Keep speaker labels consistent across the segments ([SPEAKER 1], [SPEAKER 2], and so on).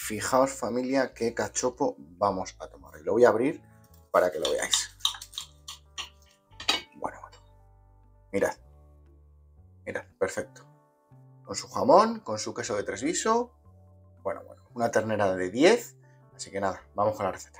[SPEAKER 1] Fijaos, familia, qué cachopo vamos a tomar. Y lo voy a abrir para que lo veáis. Bueno. Mirad. Mirad, perfecto. Con su jamón, con su queso de Tresviso. Bueno. Una ternera de 10. Así que nada, vamos con la receta.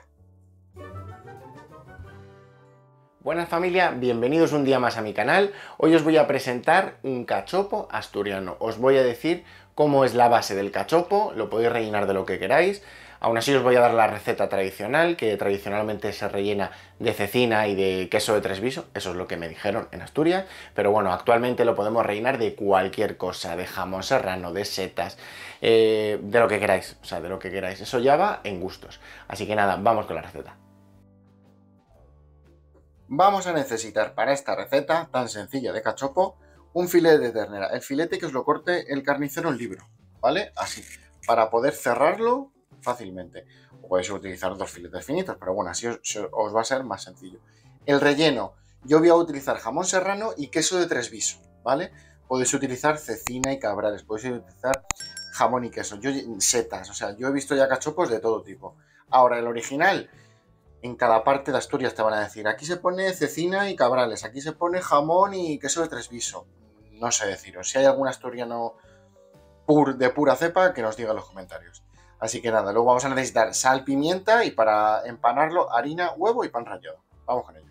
[SPEAKER 2] Buenas familia, bienvenidos un día más a mi canal. Hoy os voy a presentar un cachopo asturiano. Os voy a decir cómo es la base del cachopo, lo podéis rellenar de lo que queráis. Aún así os voy a dar la receta tradicional, que tradicionalmente se rellena de cecina y de queso de Tresviso, eso es lo que me dijeron en Asturias, pero bueno, actualmente lo podemos rellenar de cualquier cosa, de jamón serrano, de setas, de lo que queráis, o sea, de lo que queráis. Eso ya va en gustos. Así que nada, vamos con la receta.
[SPEAKER 1] Vamos a necesitar para esta receta tan sencilla de cachopo un filete de ternera. El filete que os lo corte el carnicero en libro, ¿vale? Así, para poder cerrarlo fácilmente. O podéis utilizar dos filetes finitos, pero bueno, así os va a ser más sencillo. El relleno, yo voy a utilizar jamón serrano y queso de Tresviso, ¿vale? Podéis utilizar cecina y cabrales, podéis utilizar jamón y queso, setas, o sea, yo he visto ya cachopos de todo tipo. Ahora, el original, en cada parte de Asturias te van a decir, aquí se pone cecina y cabrales, aquí se pone jamón y queso de Tresviso. No sé deciros, si hay algún asturiano de pura cepa, que nos diga en los comentarios. Así que nada, luego vamos a necesitar sal, pimienta y para empanarlo harina, huevo y pan rallado. Vamos con ello.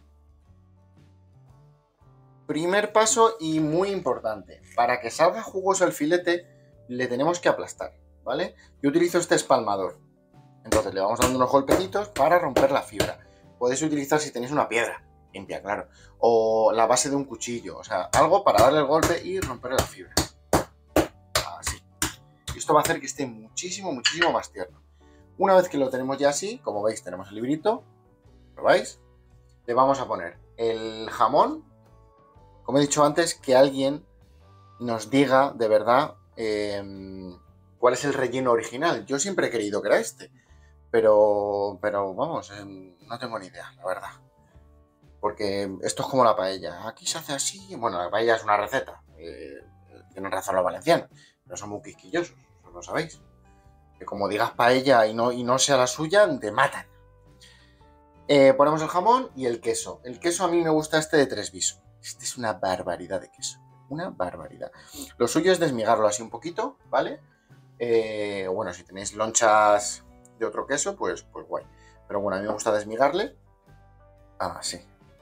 [SPEAKER 1] Primer paso y muy importante, para que salga jugoso el filete le tenemos que aplastar, ¿vale? Yo utilizo este espalmador. Entonces le vamos dando unos golpecitos para romper la fibra. Podéis utilizar si tenéis una piedra limpia, claro, o la base de un cuchillo, o sea, algo para darle el golpe y romper la fibra. Así. Y esto va a hacer que esté muchísimo más tierno. Una vez que lo tenemos ya así, como veis, tenemos el librito, ¿lo veis? Le vamos a poner el jamón. Como he dicho antes, que alguien nos diga de verdad cuál es el relleno original. Yo siempre he creído que era este. Pero vamos, no tengo ni idea, la verdad. Porque esto es como la paella. Aquí se hace así. Bueno, la paella es una receta. Tienen razón los valencianos. Pero son muy quisquillosos, eso lo sabéis. Que como digas paella y no sea la suya, te matan. Ponemos el jamón y el queso. El queso a mí me gusta este de Tresviso. Este es una barbaridad de queso. Una barbaridad. Lo suyo es desmigarlo así un poquito, ¿vale? Bueno, si tenéis lonchas de otro queso, pues guay. Pero bueno, a mí me gusta desmigarle. Así.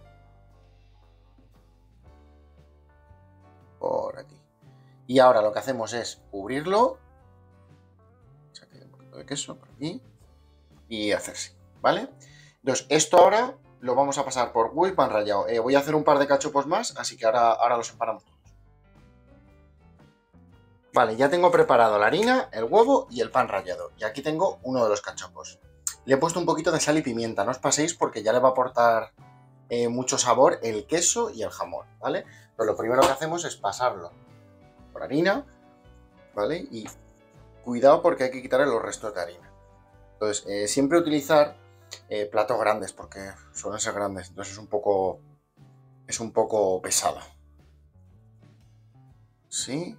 [SPEAKER 1] Por aquí. Y ahora lo que hacemos es cubrirlo. Saqué un poquito de queso por aquí. Y hacerse, ¿vale? Entonces, esto ahora lo vamos a pasar por huevo y pan rallado. Voy a hacer un par de cachopos más, así que ahora los separamos todos. Vale, ya tengo preparado la harina, el huevo y el pan rallado. Y aquí tengo uno de los cachopos. Le he puesto un poquito de sal y pimienta, no os paséis porque ya le va a aportar mucho sabor el queso y el jamón, ¿vale? Pero lo primero que hacemos es pasarlo por harina, ¿vale? Y cuidado porque hay que quitarle los restos de harina. Entonces, siempre utilizar platos grandes porque suelen ser grandes, entonces es un poco pesado. ¿Sí?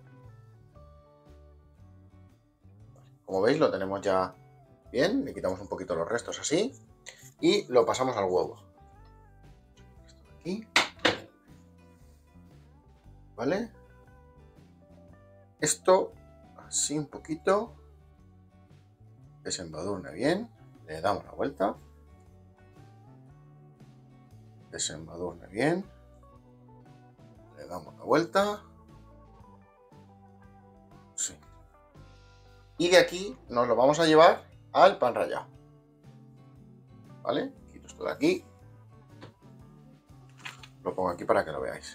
[SPEAKER 1] Como veis lo tenemos ya bien, le quitamos un poquito los restos así y lo pasamos al huevo. Esto de aquí. ¿Vale? Esto así un poquito. Desembadurna bien. Le damos la vuelta. Desembadurna bien. Le damos la vuelta. Sí. Y de aquí nos lo vamos a llevar al pan rallado. ¿Vale? Quito esto de aquí. Lo pongo aquí para que lo veáis.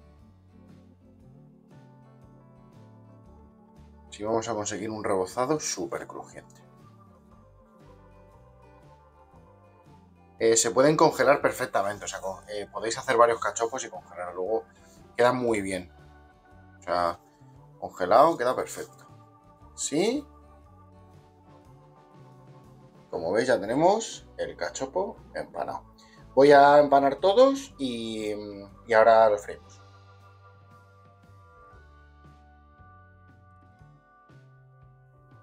[SPEAKER 1] Así vamos a conseguir un rebozado súper crujiente. Se pueden congelar perfectamente, o sea, podéis hacer varios cachopos y congelar, luego queda muy bien. O sea, congelado queda perfecto. ¿Sí? Como veis ya tenemos el cachopo empanado. Voy a empanar todos y ahora lo freímos.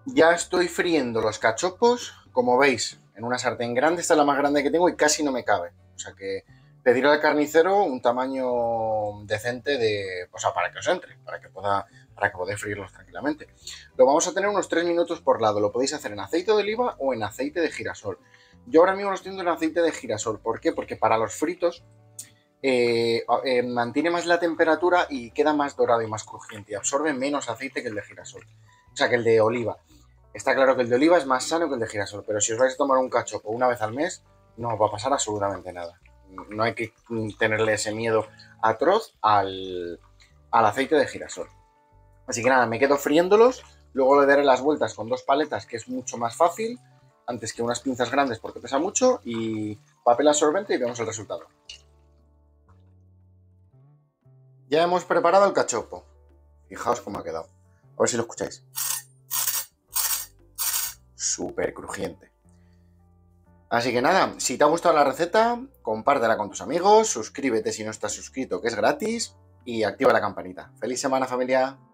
[SPEAKER 1] Ya estoy friendo los cachopos, como veis, en una sartén grande. Esta es la más grande que tengo y casi no me cabe. O sea que pedir al carnicero un tamaño decente de, o sea, para que os entre, para que podáis freírlos tranquilamente. Lo vamos a tener unos 3 minutos por lado. Lo podéis hacer en aceite de oliva o en aceite de girasol. Yo ahora mismo lo estoy haciendo en aceite de girasol. ¿Por qué? Porque para los fritos mantiene más la temperatura y queda más dorado y más crujiente y absorbe menos aceite que el de girasol. O sea, que el de oliva. Está claro que el de oliva es más sano que el de girasol, pero si os vais a tomar un cachopo una vez al mes, no os va a pasar absolutamente nada. No hay que tenerle ese miedo atroz al aceite de girasol. Así que nada, me quedo friéndolos, luego le daré las vueltas con 2 paletas, que es mucho más fácil, antes que unas pinzas grandes porque pesa mucho, y papel absorbente y vemos el resultado. Ya hemos preparado el cachopo. Fijaos cómo ha quedado. A ver si lo escucháis. Súper crujiente. Así que nada, si te ha gustado la receta, compártela con tus amigos, suscríbete si no estás suscrito, que es gratis, y activa la campanita. ¡Feliz semana, familia!